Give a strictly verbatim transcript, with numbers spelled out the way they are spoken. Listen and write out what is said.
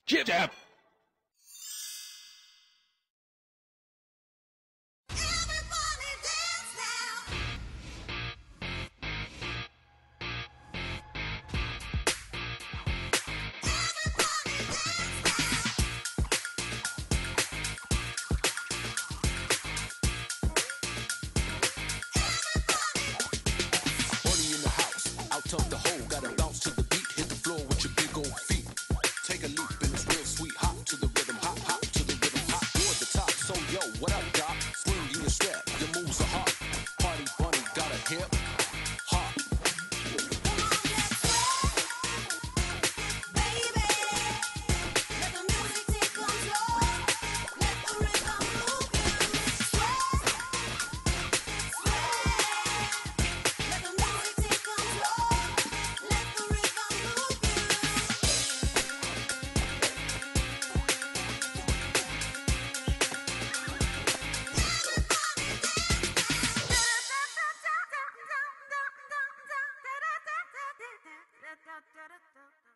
JibJab! Tuck the hole, gotta bounce to the beat, hit the floor with your big old feet. Take a leap and it's real sweet, hop to the rhythm, hop, hop to the rhythm, hop toward the top. So yo, what up, Doc? Swing in your step, your moves are hot. Party bunny got a hip hop. Da da da da da.